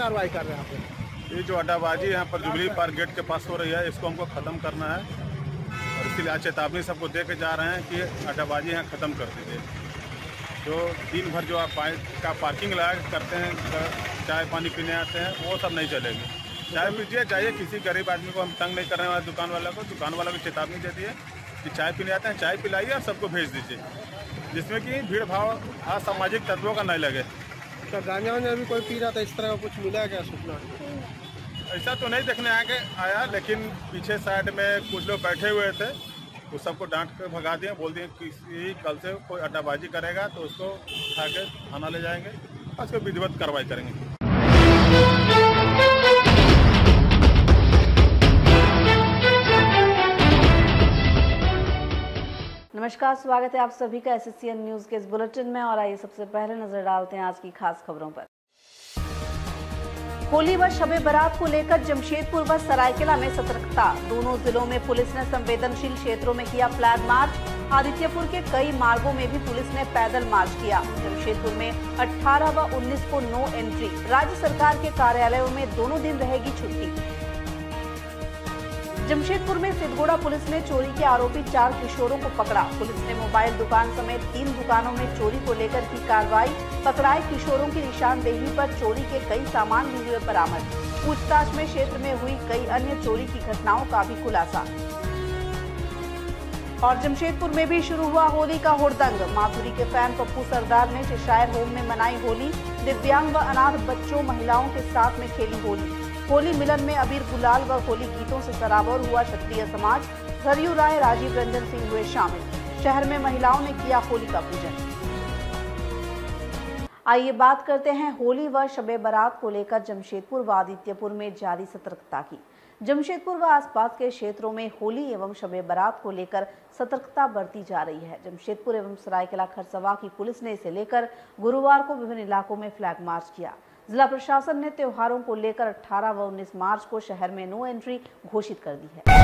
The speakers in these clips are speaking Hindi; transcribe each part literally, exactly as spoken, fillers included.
कार्रवाई कर रहे हैं आप? ये जो अड्डाबाजी यहाँ पर जुबली पार्क गेट के पास हो रही है, इसको हमको ख़त्म करना है और इसके लिए आज चेतावनी सबको दे के जा रहे हैं कि अड्डाबाजी यहाँ ख़त्म कर दीजिए। जो दिन भर जो आप का पार्किंग लगा करते हैं, चाय पानी पीने आते हैं, वो सब नहीं चलेगी। चाय पीजिए, चाहिए किसी गरीब आदमी को हम तंग नहीं करने वाले, दुकान वाला को दुकान वाला को चेतावनी दे दिए कि चाय पीने आते हैं, चाय पिलाइए और सबको भेज दीजिए, जिसमें कि भीड़ भाव असामाजिक तत्वों का नहीं लगे। तो गांजा वांजा भी कोई पी रहा था, इस तरह का कुछ मिला क्या सूचना? ऐसा तो नहीं देखने आगे आया, लेकिन पीछे साइड में कुछ लोग बैठे हुए थे, उस सबको डांट कर भगा दिए, बोल दिए किसी कल से कोई अड्डाबाजी करेगा तो उसको उठा के थाना ले जाएंगे और उसको विधिवत कार्रवाई करेंगे। नमस्कार, स्वागत है आप सभी का एसएससीएन न्यूज के इस बुलेटिन में। और आइए सबसे पहले नजर डालते हैं आज की खास खबरों पर। होली व शबे बारात को लेकर जमशेदपुर व सरायकेला में सतर्कता। दोनों जिलों में पुलिस ने संवेदनशील क्षेत्रों में किया फ्लैग मार्च। आदित्यपुर के कई मार्गों में भी पुलिस ने पैदल मार्च किया। जमशेदपुर में अठारह व उन्नीस को नो एंट्री। राज्य सरकार के कार्यालयों में दोनों दिन रहेगी छुट्टी। जमशेदपुर में सिद्धगोड़ा पुलिस ने चोरी के आरोपी चार किशोरों को पकड़ा। पुलिस ने मोबाइल दुकान समेत तीन दुकानों में चोरी को लेकर की कार्रवाई। पकड़ाए किशोरों की निशानदेही पर चोरी के कई सामान भी हुए बरामद। पूछताछ में क्षेत्र में हुई कई अन्य चोरी की घटनाओं का भी खुलासा। और जमशेदपुर में भी शुरू हुआ होली का हुड़दंग। माधुरी के फैन पप्पू सरदार ने चेशायर होम में मनाई होली। दिव्यांग व अनाथ बच्चों महिलाओं के साथ में खेली होली। होली मिलन में अबीर गुलाल व होली गीतों से सराबोर हुआ क्षत्रिय समाज। सरयू राय, राजीव रंजन सिंह हुए शामिल। शहर में महिलाओं ने किया होली का पूजन। आइए बात करते हैं होली व शबे बारात को लेकर जमशेदपुर व आदित्यपुर में जारी सतर्कता की। जमशेदपुर व आसपास के क्षेत्रों में होली एवं शबे बारात को लेकर सतर्कता बरती जा रही है। जमशेदपुर एवं सरायकेला खरसवा की पुलिस ने इसे लेकर गुरुवार को विभिन्न इलाकों में फ्लैग मार्च किया। जिला प्रशासन ने त्योहारों को लेकर अठारह व उन्नीस मार्च को शहर में नो एंट्री घोषित कर दी है।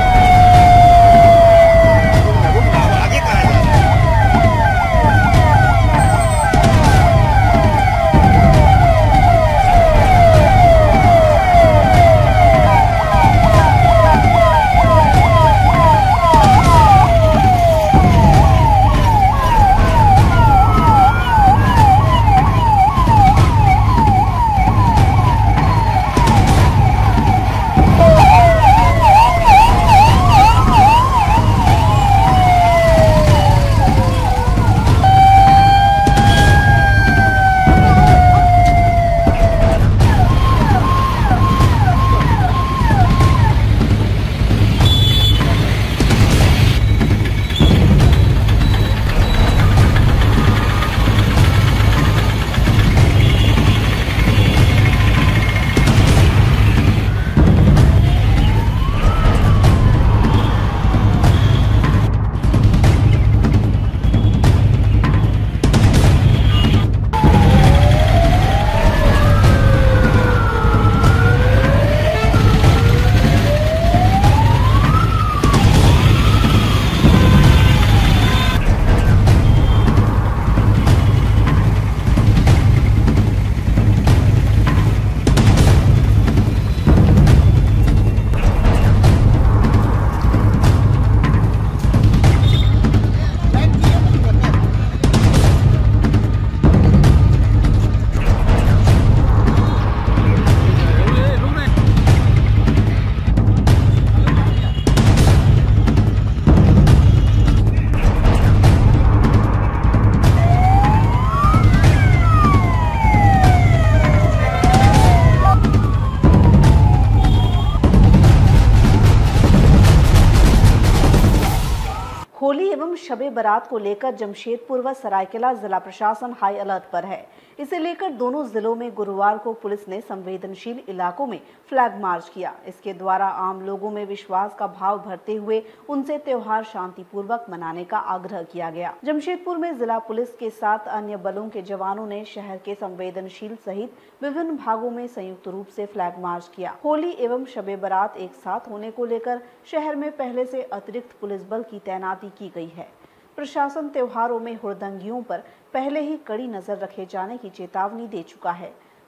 होली एवं शबे बारात को लेकर जमशेदपुर व सरायकेला जिला प्रशासन हाई अलर्ट पर है। इसे लेकर दोनों जिलों में गुरुवार को पुलिस ने संवेदनशील इलाकों में फ्लैग मार्च किया। इसके द्वारा आम लोगों में विश्वास का भाव भरते हुए उनसे त्योहार शांतिपूर्वक मनाने का आग्रह किया गया। जमशेदपुर में जिला पुलिस के साथ अन्य बलों के जवानों ने शहर के संवेदनशील सहित विभिन्न भागों में संयुक्त रूप से फ्लैग मार्च किया। होली एवं शबे बारात एक साथ होने को लेकर शहर में पहले से अतिरिक्त पुलिस बल की तैनाती की गई है। प्रशासन त्योहारों में हुड़दंगियों पर पहले ही कड़ी नजर रखे जाने की चेतावनी दे चुका है।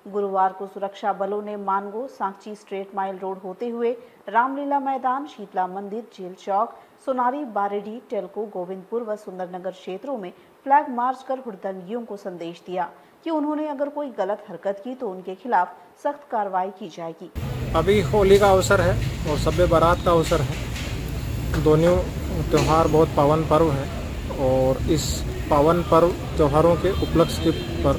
गुरुवार को सुरक्षा बलों ने Mango, Sakchi straight mile road होते हुए रामलीला मैदान, शीतला मंदिर, जेल चौक, सोनारी, बारेडी, टेल्को, गोविंदपुर व सुंदरनगर क्षेत्रों में फ्लैग मार्च कर हुड़दंगियों को संदेश दिया कि उन्होंने अगर कोई गलत हरकत की तो उनके खिलाफ सख्त कार्रवाई की जाएगी। अभी होली का अवसर है और शब बारात का अवसर है। दोनों त्यौहार बहुत पावन पर्व है और इस पावन पर्व त्योहारों के उपलक्ष्य पर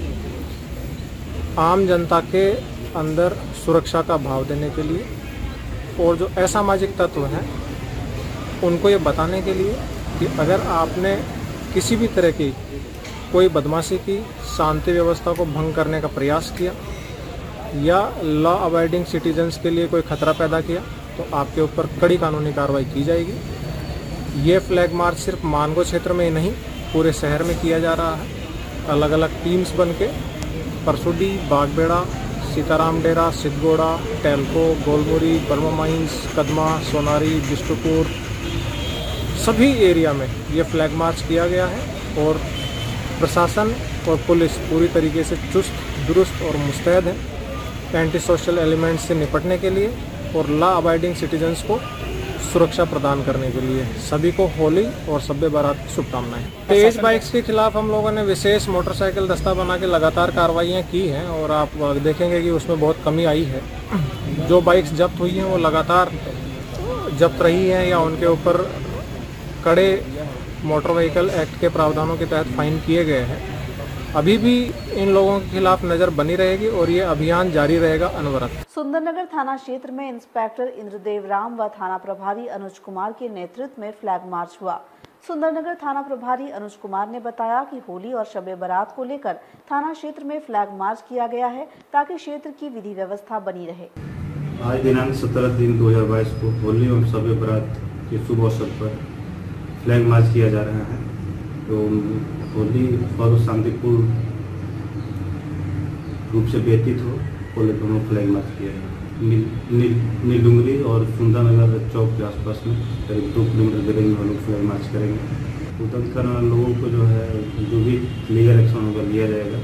आम जनता के अंदर सुरक्षा का भाव देने के लिए और जो असामाजिक तत्व हैं उनको ये बताने के लिए कि अगर आपने किसी भी तरह की कोई बदमाशी की, शांति व्यवस्था को भंग करने का प्रयास किया या लॉ अबाइडिंग सिटीजन्स के लिए कोई खतरा पैदा किया तो आपके ऊपर कड़ी कानूनी कार्रवाई की जाएगी। ये फ्लैग मार्च सिर्फ मानगो क्षेत्र में ही नहीं पूरे शहर में किया जा रहा है। अलग अलग टीम्स बन के परसुडी, बागबेड़ा, सीताराम डेरा, सिद्धगोड़ा, टेल्को, गोलमुरी, बर्मा माइंस, कदमा, सोनारी, बिष्टुपुर सभी एरिया में ये फ्लैग मार्च किया गया है और प्रशासन और पुलिस पूरी तरीके से चुस्त दुरुस्त और मुस्तैद है एंटी सोशल एलिमेंट्स से निपटने के लिए और लॉ अबाइडिंग सिटीजन्स को सुरक्षा प्रदान करने के लिए। सभी को होली और शब बारात की शुभकामनाएं। तेज बाइक्स के खिलाफ हम लोगों ने विशेष मोटरसाइकिल दस्ता बना के लगातार कार्रवाइयाँ की हैं और आप देखेंगे कि उसमें बहुत कमी आई है। जो बाइक्स जब्त हुई हैं वो लगातार जब्त रही हैं या उनके ऊपर कड़े मोटर व्हीकल एक्ट के प्रावधानों के तहत फाइन किए गए हैं। अभी भी इन लोगों के खिलाफ नजर बनी रहेगी और ये अभियान जारी रहेगा अनवरत। सुंदरनगर थाना क्षेत्र में इंस्पेक्टर इंद्रदेव राम व थाना प्रभारी अनुज कुमार के नेतृत्व में फ्लैग मार्च हुआ। सुंदरनगर थाना प्रभारी अनुज कुमार ने बताया कि होली और शब बारात को लेकर थाना क्षेत्र में फ्लैग मार्च किया गया है ताकि क्षेत्र की विधि व्यवस्था बनी रहे। आज दिनांक सत्रह तीन दो हजार बाईस को होली और शब बारात के शुभ अवसर पर फ्लैग मार्च किया जा रहा है। तो होली और शांतिपूर्ण रूप से व्यतीत हो होली दोनों फ्लैग मार्च किया है। नील डूंगरी और सुंदरनगर चौक के आसपास में करीब दो किलोमीटर दूरी में हम लोग फ्लैग मार्च करेंगे। उल्लंघन करने वाले लोगों को जो है जो भी लीगल एक्शन होगा लिया जाएगा,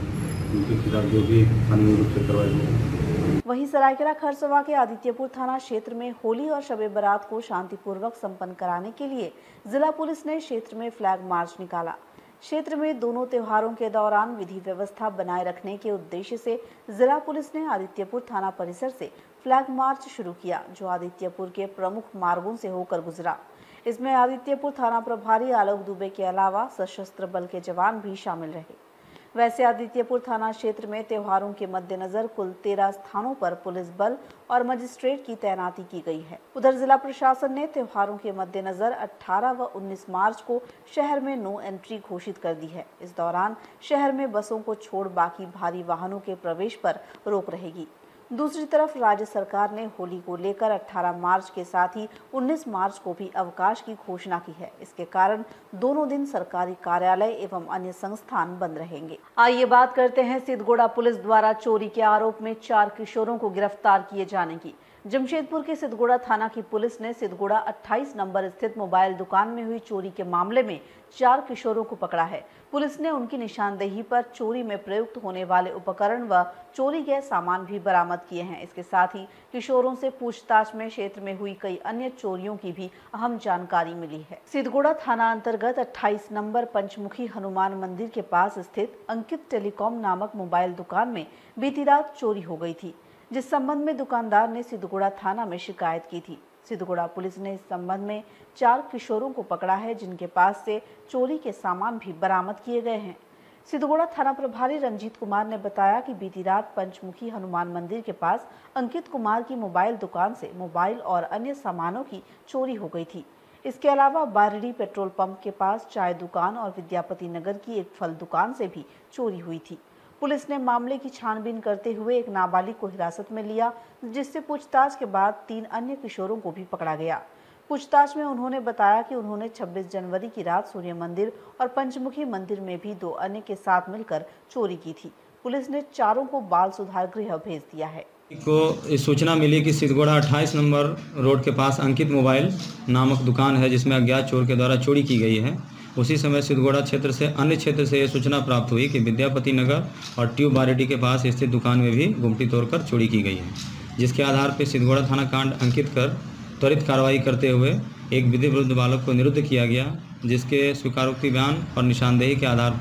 उनके खिलाफ जो भी कानूनी रूप से कार्रवाई होगी। वहीं सरायकेला खरसवा के आदित्यपुर थाना क्षेत्र में होली और शब बारात को शांतिपूर्वक संपन्न कराने के लिए जिला पुलिस ने क्षेत्र में फ्लैग मार्च निकाला। क्षेत्र में दोनों त्योहारों के दौरान विधि व्यवस्था बनाए रखने के उद्देश्य से जिला पुलिस ने आदित्यपुर थाना परिसर से फ्लैग मार्च शुरू किया, जो आदित्यपुर के प्रमुख मार्गों से होकर गुजरा। इसमें आदित्यपुर थाना प्रभारी आलोक दुबे के अलावा सशस्त्र बल के जवान भी शामिल रहे। वैसे आदित्यपुर थाना क्षेत्र में त्योहारों के मद्देनजर कुल तेरह स्थानों पर पुलिस बल और मजिस्ट्रेट की तैनाती की गई है। उधर जिला प्रशासन ने त्योहारों के मद्देनजर अठारह व उन्नीस मार्च को शहर में नो एंट्री घोषित कर दी है। इस दौरान शहर में बसों को छोड़ बाकी भारी वाहनों के प्रवेश पर रोक रहेगी। दूसरी तरफ राज्य सरकार ने होली को लेकर अठारह मार्च के साथ ही उन्नीस मार्च को भी अवकाश की घोषणा की है। इसके कारण दोनों दिन सरकारी कार्यालय एवं अन्य संस्थान बंद रहेंगे। आइए बात करते हैं सिद्धगोड़ा पुलिस द्वारा चोरी के आरोप में चार किशोरों को गिरफ्तार किए जाने की। जमशेदपुर के सिद्धगोड़ा थाना की पुलिस ने सिद्धगोड़ा अट्ठाईस नंबर स्थित मोबाइल दुकान में हुई चोरी के मामले में चार किशोरों को पकड़ा है। पुलिस ने उनकी निशानदेही पर चोरी में प्रयुक्त होने वाले उपकरण व चोरी गए सामान भी बरामद किए हैं। इसके साथ ही किशोरों से पूछताछ में क्षेत्र में हुई कई अन्य चोरियों की भी अहम जानकारी मिली है। सिद्धगोड़ा थाना अंतर्गत अट्ठाईस नंबर पंचमुखी हनुमान मंदिर के पास स्थित अंकित टेलीकॉम नामक मोबाइल दुकान में बीती रात चोरी हो गई थी, जिस संबंध में दुकानदार ने सिद्धगोड़ा थाना में शिकायत की थी। सिद्धगोड़ा पुलिस ने इस संबंध में चार किशोरों को पकड़ा है, जिनके पास से चोरी के सामान भी बरामद किए गए हैं। सिद्धगोड़ा थाना प्रभारी रंजीत कुमार ने बताया कि बीती रात पंचमुखी हनुमान मंदिर के पास अंकित कुमार की मोबाइल दुकान से मोबाइल और अन्य सामानों की चोरी हो गई थी। इसके अलावा बारडी पेट्रोल पंप के पास चाय दुकान और विद्यापति नगर की एक फल दुकान से भी चोरी हुई थी। पुलिस ने मामले की छानबीन करते हुए एक नाबालिग को हिरासत में लिया, जिससे पूछताछ के बाद तीन अन्य किशोरों को भी पकड़ा गया। पूछताछ में उन्होंने बताया कि उन्होंने छब्बीस जनवरी की रात सूर्य मंदिर और पंचमुखी मंदिर में भी दो अन्य के साथ मिलकर चोरी की थी। पुलिस ने चारों को बाल सुधार गृह भेज दिया है। को सूचना मिली कि सिद्धगोड़ा अट्ठाईस नंबर रोड के पास अंकित मोबाइल नामक दुकान है, जिसमें अज्ञात चोर के द्वारा चोरी की गई है। उसी समय सिद्धगोड़ा क्षेत्र से अन्य क्षेत्र से यह सूचना प्राप्त हुई कि विद्यापति नगर और ट्यूब बारेडी के पास स्थित दुकान में भी गुमटी तोड़कर चोरी की गई है, जिसके आधार पर सिद्धगोड़ा थाना कांड अंकित कर त्वरित कार्रवाई करते हुए एक विधि विरुद्ध बालक को निरुद्ध किया गया, जिसके स्वीकारोक्ति बयान और निशानदेही के आधार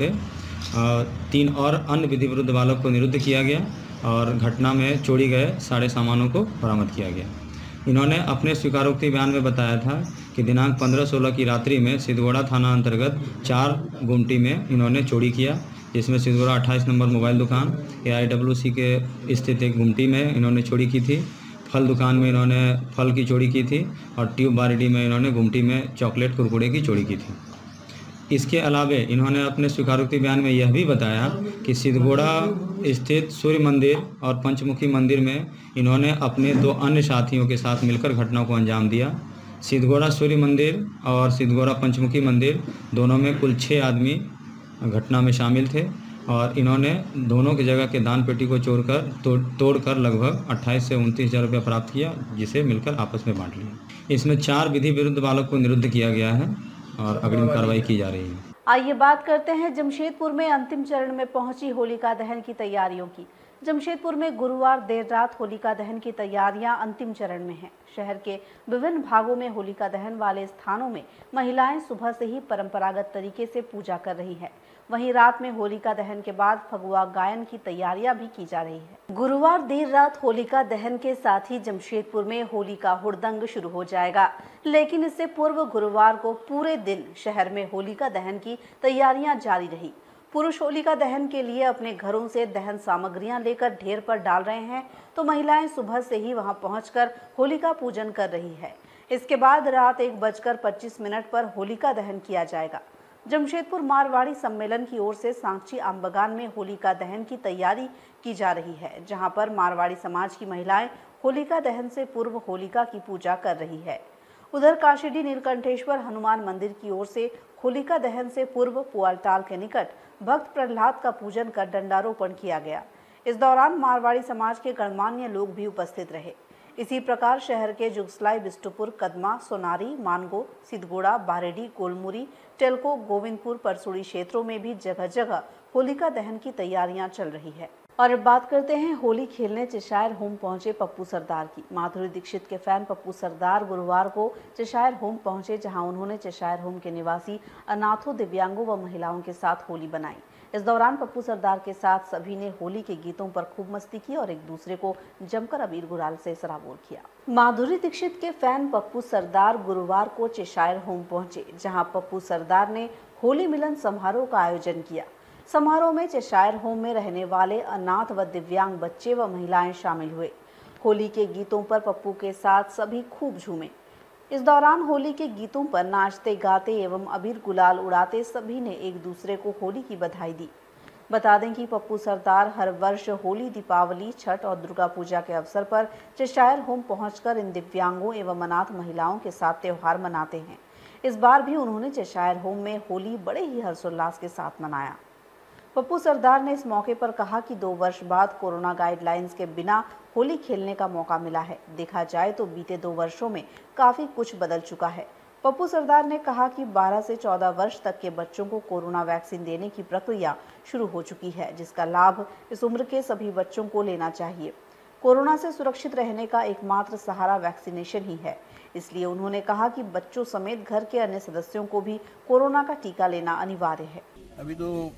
पर तीन और अन्य विधि विरुद्ध बालक को निरुद्ध किया गया और घटना में चोरी गए सारे सामानों को बरामद किया गया। इन्होंने अपने स्वीकारोक्ति बयान में बताया था कि दिनांक पंद्रह सोलह की रात्रि में सिद्धगोड़ा थाना अंतर्गत चार गुमटी में इन्होंने चोरी किया, जिसमें सिद्धगोड़ा अट्ठाईस नंबर मोबाइल दुकान ए आई डब्ल्यू सी के स्थित एक गुमटी में इन्होंने चोरी की थी, फल दुकान में इन्होंने फल की चोरी की थी और ट्यूब बारेडी में इन्होंने गुमटी में चॉकलेट कुरकुरे की चोरी की थी। इसके अलावे इन्होंने अपने स्वीकारोक्ति बयान में यह भी बताया कि सिद्धगोड़ा स्थित सूर्य मंदिर और पंचमुखी मंदिर में इन्होंने अपने दो अन्य साथियों के साथ मिलकर घटना को अंजाम दिया। सिद्धगोड़ा सूर्य मंदिर और सिद्धगोड़ा पंचमुखी मंदिर दोनों में कुल छः आदमी घटना में शामिल थे और इन्होंने दोनों की जगह के दान पेटी को चोर कर तोड़ तोड़कर लगभग अट्ठाईस से उनतीस हज़ार रुपया प्राप्त किया, जिसे मिलकर आपस में बांट लिया। इसमें चार विधि विरुद्ध बालक को निरुद्ध किया गया है और अग्रिम कार्रवाई की जा रही है। आइए बात करते हैं जमशेदपुर में अंतिम चरण में पहुंची होलिका दहन की तैयारियों की। जमशेदपुर में गुरुवार देर रात होलिका दहन की तैयारियां अंतिम चरण में हैं। शहर के विभिन्न भागों में होलिका दहन वाले स्थानों में महिलाएं सुबह से ही परंपरागत तरीके से पूजा कर रही हैं। वहीं रात में होलिका दहन के बाद फगुआ गायन की तैयारियां भी की जा रही है। गुरुवार देर रात होलिका दहन के साथ ही जमशेदपुर में होली का हुड़दंग शुरू हो जाएगा, लेकिन इससे पूर्व गुरुवार को पूरे दिन शहर में होलिका दहन की तैयारियां जारी रही। पुरुष होलिका दहन के लिए अपने घरों से दहन सामग्रियां लेकर ढेर पर डाल रहे हैं, तो महिलाएं सुबह से ही वहां पहुंचकर होलिका पूजन कर रही है। इसके बाद रात एक बजकर पच्चीस मिनट पर होलिका दहन किया जाएगा। जमशेदपुर मारवाड़ी सम्मेलन की ओर से सांची आम बगान में होलिका दहन की तैयारी की जा रही है, जहां पर मारवाड़ी समाज की महिलाएं होलिका दहन से पूर्व होलिका की पूजा कर रही है। उधर काशीडी नीलकंठेश्वर हनुमान मंदिर की ओर से होलिका दहन से पूर्व पुआलटाल के निकट भक्त प्रहलाद का पूजन कर दंडारोपण किया गया। इस दौरान मारवाड़ी समाज के गणमान्य लोग भी उपस्थित रहे। इसी प्रकार शहर के जुगसलाई, बिष्टुपुर, कदमा, सोनारी, मानगो, सिद्धगोड़ा, बारेडी, गोलमुरी, टेलको, गोविंदपुर, परसुड़ी क्षेत्रों में भी जगह जगह होलिका दहन की तैयारियां चल रही है। और अब बात करते हैं होली खेलने चेशायर होम पहुंचे पप्पू सरदार की। माधुरी दीक्षित के फैन पप्पू सरदार गुरुवार को चेशायर होम पहुंचे, जहां उन्होंने चेशायर होम के निवासी अनाथों, दिव्यांगों व महिलाओं के साथ होली बनाई। इस दौरान पप्पू सरदार के साथ सभी ने होली के गीतों पर खूब मस्ती की और एक दूसरे को जमकर अबीर गुलाल से सराबोर किया। माधुरी दीक्षित के फैन पप्पू सरदार गुरुवार को चेशायर होम पहुंचे, जहां पप्पू सरदार ने होली मिलन समारोह का आयोजन किया। समारोह में चेशायर होम में रहने वाले अनाथ व दिव्यांग बच्चे व महिलाएं शामिल हुए। होली के गीतों पर पप्पू के साथ सभी खूब झूमे। इस दौरान होली के गीतों पर नाचते गाते एवं अबीर गुलाल उड़ाते सभी ने एक दूसरे को होली की बधाई दी। बता दें कि पप्पू सरदार हर वर्ष होली, दीपावली, छठ और दुर्गा पूजा के अवसर पर चेशायर होम पहुंचकर इन दिव्यांगों एवं अनाथ महिलाओं के साथ त्यौहार मनाते हैं। इस बार भी उन्होंने चेशायर होम में होली बड़े ही हर्षोल्लास के साथ मनाया। पप्पू सरदार ने इस मौके पर कहा कि दो वर्ष बाद कोरोना गाइडलाइंस के बिना होली खेलने का मौका मिला है। देखा जाए तो बीते दो वर्षों में काफी कुछ बदल चुका है। पप्पू सरदार ने कहा कि बारह से चौदह वर्ष तक के बच्चों को कोरोना वैक्सीन देने की प्रक्रिया शुरू हो चुकी है, जिसका लाभ इस उम्र के सभी बच्चों को लेना चाहिए। कोरोना से सुरक्षित रहने का एकमात्र सहारा वैक्सीनेशन ही है। इसलिए उन्होंने कहा कि बच्चों समेत घर के अन्य सदस्यों को भी कोरोना का टीका लेना अनिवार्य है। अभी तो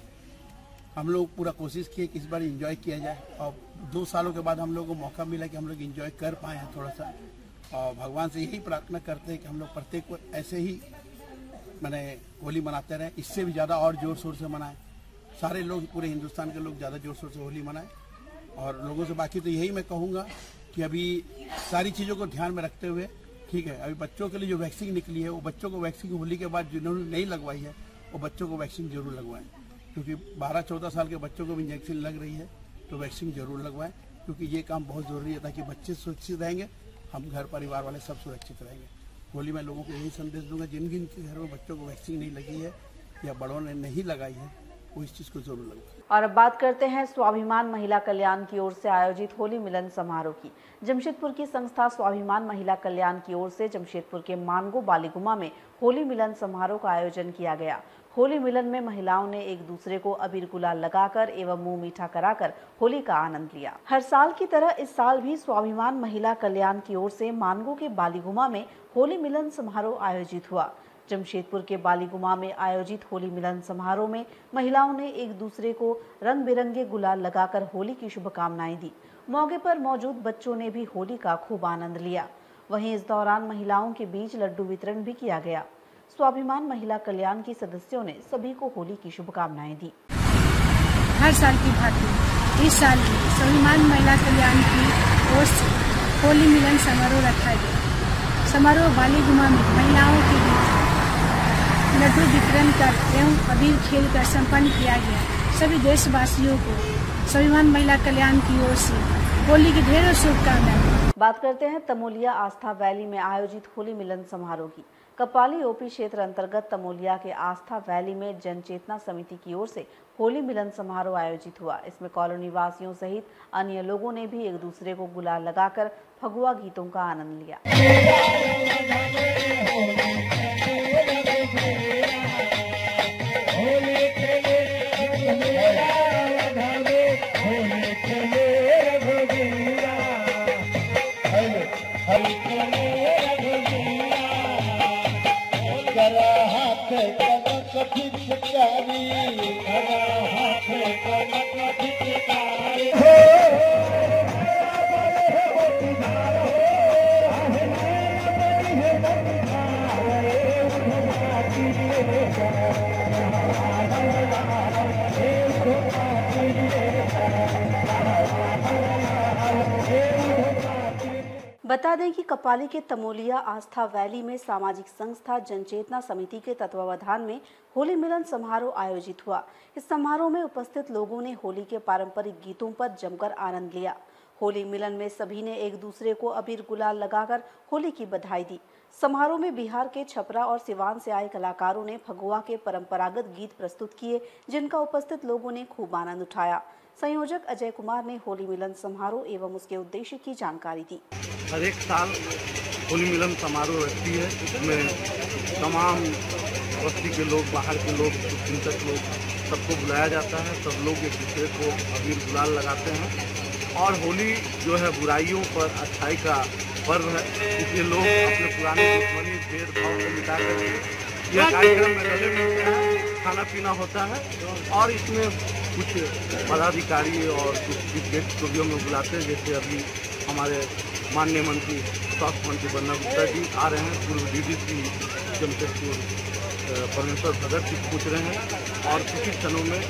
हम लोग पूरा कोशिश किए कि इस बार एंजॉय किया जाए और दो सालों के बाद हम लोग को मौका मिला कि हम लोग एंजॉय कर पाए हैं थोड़ा सा, और भगवान से यही प्रार्थना करते हैं कि हम लोग प्रत्येक को ऐसे ही मैंने होली मनाते रहें, इससे भी ज़्यादा और जोर शोर से मनाएं। सारे लोग, पूरे हिंदुस्तान के लोग ज़्यादा जोर शोर से होली मनाएं। और लोगों से बाकी तो यही मैं कहूँगा कि अभी सारी चीज़ों को ध्यान में रखते हुए, ठीक है, अभी बच्चों के लिए जो वैक्सीन निकली है वो बच्चों को वैक्सीन होली के बाद जिन्होंने नहीं लगवाई है वो बच्चों को वैक्सीन जरूर लगवाएं, क्योंकि बारह चौदह साल के बच्चों को भी इंजेक्शन लग रही है, तो वैक्सीन जरूर लगवाएं, क्योंकि ये काम बहुत ज़रूरी है ताकि बच्चे सुरक्षित रहेंगे, हम घर परिवार वाले सब सुरक्षित रहेंगे। होली में लोगों को यही संदेश दूंगा, जिन जिन के घर में बच्चों को वैक्सीन नहीं लगी है या बड़ों ने नहीं लगाई है वो इस चीज़ को जरूर लगाए। और अब बात करते हैं स्वाभिमान महिला कल्याण की ओर से आयोजित होली मिलन समारोह की। जमशेदपुर की संस्था स्वाभिमान महिला कल्याण की ओर से जमशेदपुर के मानगो बालीगुमा में होली मिलन समारोह का आयोजन किया गया। होली मिलन में महिलाओं ने एक दूसरे को अबीर गुलाल लगाकर एवं मुंह मीठा कराकर होली का आनंद लिया। हर साल की तरह इस साल भी स्वाभिमान महिला कल्याण की ओर से मानगो के बालीगुमा में होली मिलन समारोह आयोजित हुआ। जमशेदपुर के बालीगुमा में आयोजित होली मिलन समारोह में महिलाओं ने एक दूसरे को रंग बिरंगे गुलाल लगाकर होली की शुभकामनाएं दी। मौके पर मौजूद बच्चों ने भी होली का खूब आनंद लिया। वहीं इस दौरान महिलाओं के बीच लड्डू वितरण भी किया गया। स्वाभिमान महिला कल्याण की सदस्यों ने सभी को होली की शुभकामनाएं दी। हर साल की भांति इस साल भी स्वाभिमान महिला कल्याण की ओर से होली मिलन समारोह रखा गया। समारोह बालीगुमा में महिलाओं के बीच लड्डू वितरण कर एवं अबीर खेल कर संपन्न किया गया। सभी देशवासियों को स्वाभिमान महिला कल्याण की ओर से होली की ढेरों शुभकामनाएं। बात करते हैं तमोलिया आस्था वैली में आयोजित होली मिलन समारोह की। कपाली ओपी क्षेत्र अंतर्गत तमोलिया के आस्था वैली में जन चेतना समिति की ओर से होली मिलन समारोह आयोजित हुआ। इसमें कॉलोनी वासियों सहित अन्य लोगों ने भी एक दूसरे को गुलाल लगाकर फगुआ गीतों का आनंद लिया। बता दें कि कपाली के तमोलिया आस्था वैली में सामाजिक संस्था जनचेतना समिति के तत्वावधान में होली मिलन समारोह आयोजित हुआ। इस समारोह में उपस्थित लोगों ने होली के पारंपरिक गीतों पर जमकर आनंद लिया। होली मिलन में सभी ने एक दूसरे को अबीर गुलाल लगाकर होली की बधाई दी। समारोह में बिहार के छपरा और सिवान से आए कलाकारों ने फगुआ के परंपरागत गीत प्रस्तुत किए, जिनका उपस्थित लोगों ने खूब आनंद उठाया। संयोजक अजय कुमार ने होली मिलन समारोह एवं उसके उद्देश्य की जानकारी दी। हर एक साल होली मिलन समारोह रखती है। इसमें तमाम बस्ती के लोग, बाहर के लोग, चिंतक लोग, सबको बुलाया जाता है। सब लोग एक दूसरे को अबीर गुलाल लगाते हैं और होली जो है बुराइयों पर अच्छाई का पर्व है। इसलिए लोग अपने पुराने दुश्मनी भेदभाव को मिटा कर यह कार्यक्रम में रले मिलते हैं, खाना पीना होता है और इसमें कुछ पदाधिकारी और कुछ गेस्ट को भी हम लोग बुलाते हैं। जैसे अभी हमारे माननीय मंत्री स्वास्थ्य मंत्री बन्ना गुप्ता जी आ रहे हैं, पूर्व डी डी सी जमशेदपुर परमेश्वर भगत जी पूछ रहे हैं और कुछ ही क्षणों में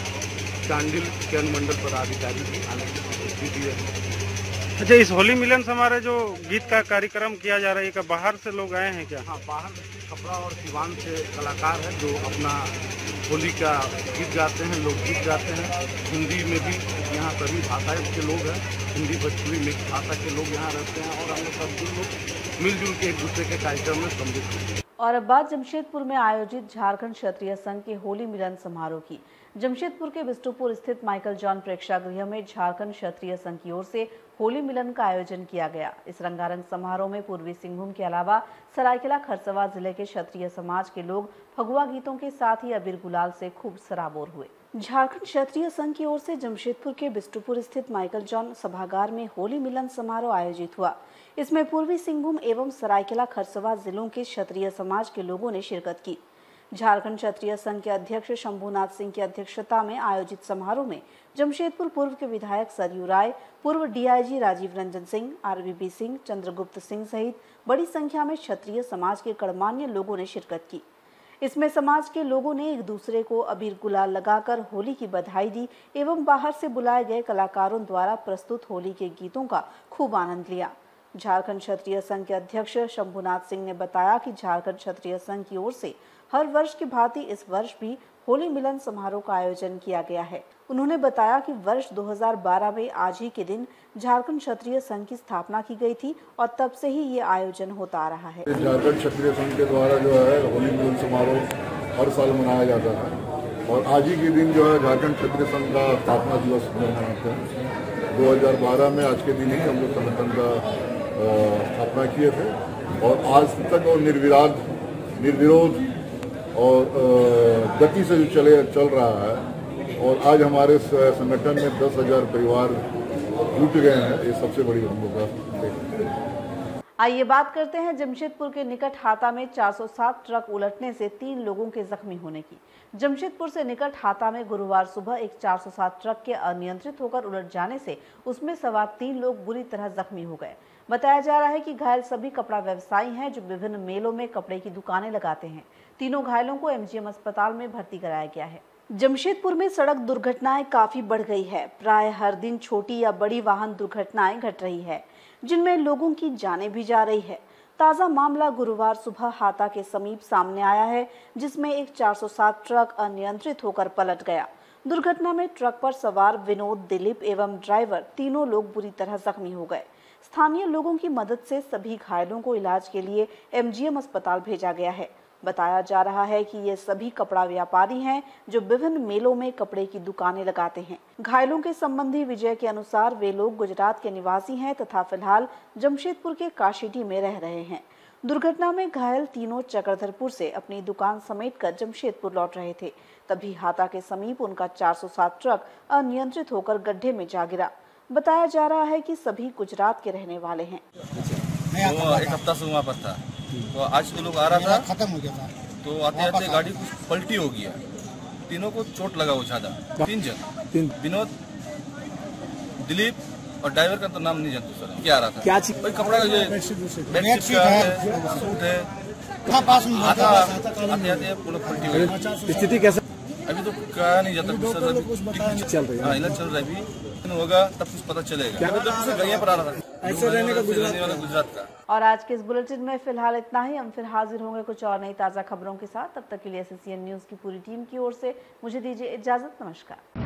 चांडिल के अनुमंडल पदाधिकारी भी आने की दी है। अच्छा, इस होली मिलन समारोह जो गीत का कार्यक्रम किया जा रहा है, क्या बाहर से लोग आए हैं क्या? हाँ, बाहर छपरा और सिवान से कलाकार हैं जो अपना होली का गीत गाते हैं, लोकगीत गाते हैं। हिंदी में भी यहाँ सभी भाषाएं के लोग हैं, हिंदी भोजपुरी मिक्स भाषा के लोग यहाँ रहते हैं और हम लोग सब लोग मिलजुल के एक दूसरे के कार्यक्रम में सम्मिलित हैं। और अब बात जमशेदपुर में आयोजित झारखंड क्षत्रिय संघ के होली मिलन समारोह की। जमशेदपुर के बिष्टुपुर स्थित माइकल जॉन प्रेक्षागृह में झारखंड क्षत्रिय संघ की ओर से होली मिलन का आयोजन किया गया। इस रंगारंग समारोह में पूर्वी सिंहभूम के अलावा सरायकेला खरसवा जिले के क्षत्रिय समाज के लोग फगुआ गीतों के साथ ही अबीर गुलाल से खूब सराबोर हुए। झारखंड क्षत्रिय संघ की ओर से जमशेदपुर के बिष्टुपुर स्थित माइकल जॉन सभागार में होली मिलन समारोह आयोजित हुआ। इसमें पूर्वी सिंहभूम एवं सरायकेला खरसवा जिलों के क्षत्रिय समाज के लोगों ने शिरकत की। झारखंड क्षत्रिय संघ के अध्यक्ष शंभुनाथ सिंह की अध्यक्षता में आयोजित समारोह में जमशेदपुर पूर्व के विधायक सरयू राय, पूर्व D I G Rajiv Ranjan Singh, R V B Singh, Chandragupta Singh सहित बड़ी संख्या में क्षत्रिय समाज के गणमान्य लोगों ने शिरकत की। इसमें समाज के लोगों ने एक दूसरे को अबीर गुलाल लगाकर होली की बधाई दी एवं बाहर से बुलाए गए कलाकारों द्वारा प्रस्तुत होली के गीतों का खूब आनंद लिया। झारखंड क्षत्रिय संघ के अध्यक्ष शंभुनाथ सिंह ने बताया कि झारखंड क्षत्रिय संघ की ओर से हर वर्ष की भांति इस वर्ष भी होली मिलन समारोह का आयोजन किया गया है। उन्होंने बताया कि वर्ष दो हज़ार बारह में आज ही के दिन झारखंड क्षत्रिय संघ की स्थापना की गई थी और तब से ही ये आयोजन होता आ रहा है। झारखंड क्षत्रिय संघ के द्वारा जो है होली मिलन समारोह हर साल मनाया जाता है और आज ही के दिन जो है झारखंड क्षत्रिय संघ का स्थापना दिवस मनाते हैं। दो हज़ार बारह में आज के दिन ही हम लोग संगठन का स्थापना किए थे और आज तक और निर्विवाद निर्विरोध और अ, गति से जो चले चल रहा है। और आज हमारे संगठन में दस हजार परिवार जुट गए हैं, ये सबसे बड़ी हम लोग का। आइए बात करते हैं जमशेदपुर के निकट हाता में चार सौ सात ट्रक उलटने से तीन लोगों के जख्मी होने की। जमशेदपुर से निकट हाता में गुरुवार सुबह एक चार सौ सात ट्रक के अनियंत्रित होकर उलट जाने से उसमें सवार तीन लोग बुरी तरह जख्मी हो गए। बताया जा रहा है कि घायल सभी कपड़ा व्यवसायी हैं जो विभिन्न मेलों में कपड़े की दुकानें लगाते हैं। तीनों घायलों को एमजीएम अस्पताल में भर्ती कराया गया है। जमशेदपुर में सड़क दुर्घटनाएं काफी बढ़ गई है। प्राय हर दिन छोटी या बड़ी वाहन दुर्घटनाएं घट रही है, जिनमें लोगों की जानें भी जा रही है। ताजा मामला गुरुवार सुबह हाता के समीप सामने आया है, जिसमें एक चार सौ सात ट्रक अनियंत्रित होकर पलट गया। दुर्घटना में ट्रक पर सवार विनोद, दिलीप एवं ड्राइवर तीनों लोग बुरी तरह जख्मी हो गए। स्थानीय लोगों की मदद से सभी घायलों को इलाज के लिए एमजीएम अस्पताल भेजा गया है। बताया जा रहा है कि ये सभी कपड़ा व्यापारी हैं जो विभिन्न मेलों में कपड़े की दुकानें लगाते हैं। घायलों के संबंधी विजय के अनुसार वे लोग गुजरात के निवासी हैं तथा फिलहाल जमशेदपुर के काशीडी में रह रहे हैं। दुर्घटना में घायल तीनों चक्रधरपुर से अपनी दुकान समेटकर जमशेदपुर लौट रहे थे। तभी हाता के समीप उनका चार सौ सात ट्रक अनियंत्रित होकर गड्ढे में जा गिरा। बताया जा रहा है कि सभी गुजरात के रहने वाले हैं। वो एक हफ्ता से वहाँ पर था, तो आज वो लोग आ रहा था, खत्म हो गया था, तो आते आते गाड़ी कुछ पलटी हो गया। तीनों को चोट लगा वो ज्यादा, तीन जन, विनोद, दिलीप और ड्राइवर का तो नाम नहीं जानते सर। क्या आ रहा था, क्या चीज, भाई कपड़ा का बेडशीट है, सूट है, आता आते आते पूरा पलटी हो गया। स्थिति कैसे अभी तो कहा नहीं जाता सर, चल रही है, इलाज चल रहा है। अभी होगा तब कुछ पता चलेगा। क्या तो गैया पर आ रहा था, ऐसे रहने का गुजरात का। और आज के इस बुलेटिन में फिलहाल इतना ही। हम फिर हाजिर होंगे कुछ और नई ताज़ा खबरों के साथ। तब तक के लिए एसएससीएन न्यूज़ की पूरी टीम की ओर से मुझे दीजिए इजाजत। नमस्कार।